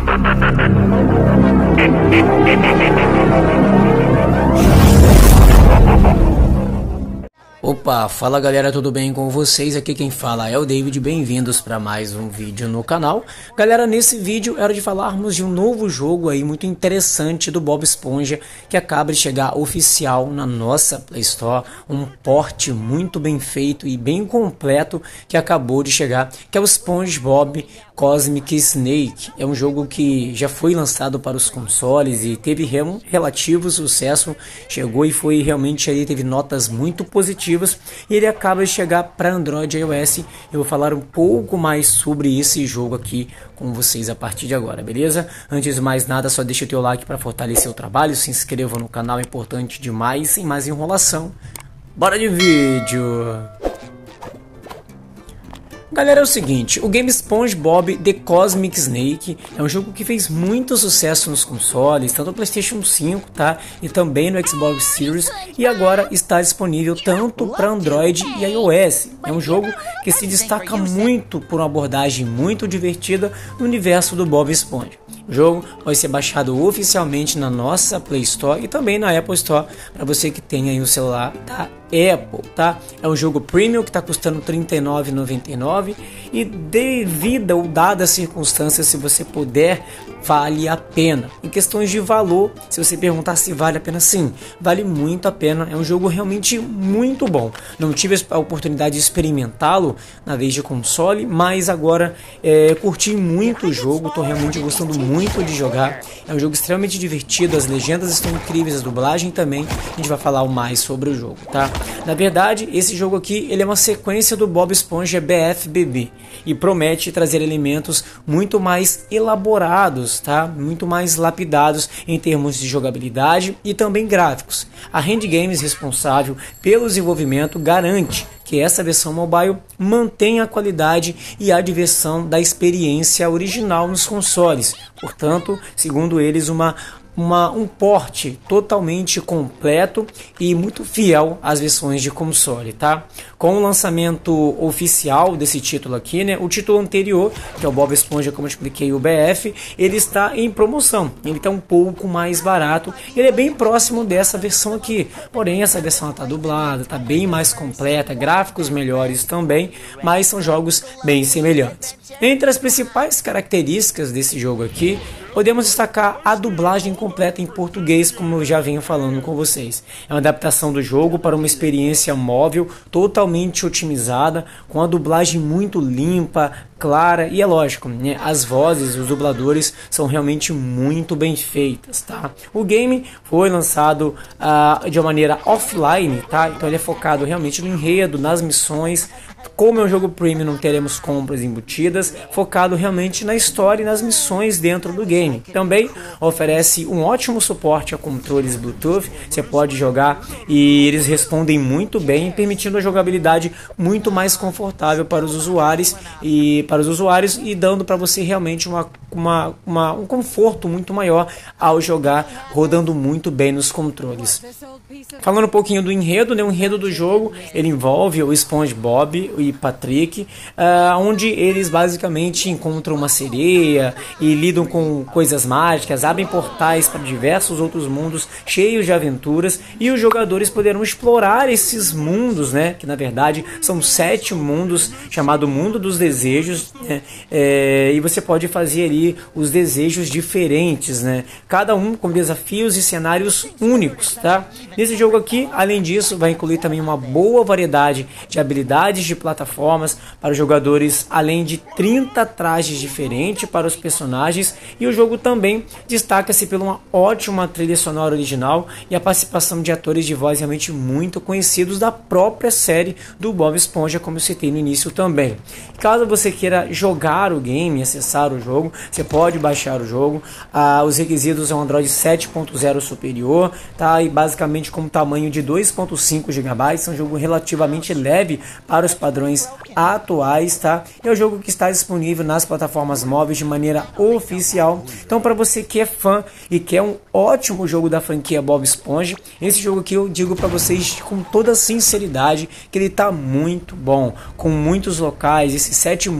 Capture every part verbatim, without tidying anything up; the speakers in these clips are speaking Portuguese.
Opa, fala galera, tudo bem com vocês? Aqui quem fala é o David, bem-vindos para mais um vídeo no canal. Galera, nesse vídeo era de falarmos de um novo jogo aí muito interessante do Bob Esponja, que acaba de chegar oficial na nossa Play Store, um porte muito bem feito e bem completo que acabou de chegar, que é o SpongeBob Cosmic Snake. É um jogo que já foi lançado para os consoles e teve um relativo sucesso, chegou e foi realmente aí, teve notas muito positivas. E ele acaba de chegar para Android e iOS. Eu vou falar um pouco mais sobre esse jogo aqui com vocês a partir de agora, beleza? Antes de mais nada, só deixa o teu like para fortalecer o trabalho, se inscreva no canal, é importante demais. Sem mais enrolação, bora de vídeo! Galera, é o seguinte, o game SpongeBob The Cosmic Snake é um jogo que fez muito sucesso nos consoles, tanto no PlayStation cinco, tá? E também no Xbox Series, e agora está disponível tanto para Android e iOS. É um jogo que se destaca muito por uma abordagem muito divertida no universo do Bob Esponja. O jogo vai ser baixado oficialmente na nossa Play Store e também na Apple Store para você que tem aí o celular da Apple, tá? É um jogo premium que está custando trinta e nove reais e noventa e nove centavos e devido ou dadas as circunstâncias, se você puder, vale a pena. Em questões de valor, se você perguntar se vale a pena, sim, vale muito a pena. É um jogo realmente muito bom. Não tive a oportunidade de experimentá-lo na vez de console, mas agora é, curti muito o jogo, estou realmente gostando muito de jogar. É um jogo extremamente divertido, as legendas estão incríveis, a dublagem também. A gente vai falar mais sobre o jogo, tá? Na verdade, esse jogo aqui ele é uma sequência do Bob Esponja B F B B e promete trazer elementos muito mais elaborados, tá? Muito mais lapidados em termos de jogabilidade e também gráficos. A Hand Games, responsável pelo desenvolvimento, garante que essa versão mobile mantém a qualidade e a diversão da experiência original nos consoles. Portanto, segundo eles, uma Uma, um porte totalmente completo e muito fiel às versões de console, tá? Com o lançamento oficial desse título aqui, né? O título anterior, que é o Bob Esponja, como eu expliquei, o B F, ele está em promoção. Ele está um pouco mais barato. Ele é bem próximo dessa versão aqui. Porém, essa versão está dublada, está bem mais completa, gráficos melhores também, mas são jogos bem semelhantes. Entre as principais características desse jogo aqui, podemos destacar a dublagem completa em português, como eu já venho falando com vocês. É uma adaptação do jogo para uma experiência móvel totalmente otimizada, com a dublagem muito limpa, clara e é lógico, né? As vozes, os dubladores são realmente muito bem feitas, tá? O game foi lançado uh, de uma maneira offline, tá? Então ele é focado realmente no enredo, nas missões. Como é um jogo premium, não teremos compras embutidas, focado realmente na história e nas missões dentro do game. Também oferece um ótimo suporte a controles Bluetooth, você pode jogar e eles respondem muito bem, permitindo a jogabilidade muito mais confortável para os usuários e para os usuários e dando para você realmente uma, uma, uma, um conforto muito maior ao jogar, rodando muito bem nos controles. Falando um pouquinho do enredo, né? O enredo do jogo, ele envolve o SpongeBob e Patrick, uh, onde eles basicamente encontram uma sereia e lidam com coisas mágicas, abrem portais para diversos outros mundos cheios de aventuras e os jogadores poderão explorar esses mundos, né? Que na verdade são sete mundos, chamado Mundo dos Desejos, né? É, e você pode fazer ali os desejos diferentes, né? Cada um com desafios e cenários únicos, tá? Nesse jogo aqui, além disso, vai incluir também uma boa variedade de habilidades de plataformas para os jogadores, além de trinta trajes diferentes para os personagens, e o jogo também destaca-se por uma ótima trilha sonora original e a participação de atores de voz realmente muito conhecidos da própria série do Bob Esponja, como eu citei no início também. Caso você queira jogar o game, acessar o jogo, você pode baixar o jogo. Ah, os requisitos é um Android sete ponto zero superior, tá? E basicamente com tamanho de dois ponto cinco gigabytes, é um jogo relativamente leve para os padrões atuais, tá? É um jogo que está disponível nas plataformas móveis de maneira oficial. Então, para você que é fã e quer um ótimo jogo da franquia Bob Esponja, esse jogo aqui eu digo para vocês com toda sinceridade que ele tá muito bom, com muitos locais, esses sete mundos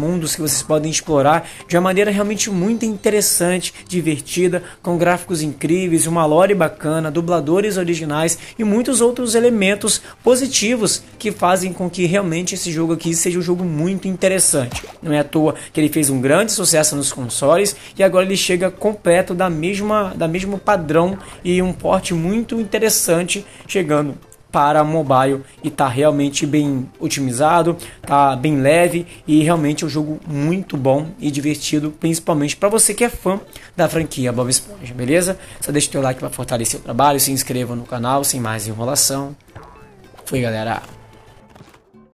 mundos que vocês podem explorar de uma maneira realmente muito interessante, divertida, com gráficos incríveis, uma lore bacana, dubladores originais e muitos outros elementos positivos que fazem com que realmente esse jogo aqui seja um jogo muito interessante. Não é à toa que ele fez um grande sucesso nos consoles e agora ele chega completo da mesma, da mesmo padrão e um porte muito interessante chegando para mobile e está realmente bem otimizado, tá bem leve e realmente é um jogo muito bom e divertido, principalmente para você que é fã da franquia Bob Esponja, beleza? Só deixa o teu like para fortalecer o trabalho, se inscreva no canal, sem mais enrolação. Fui, galera!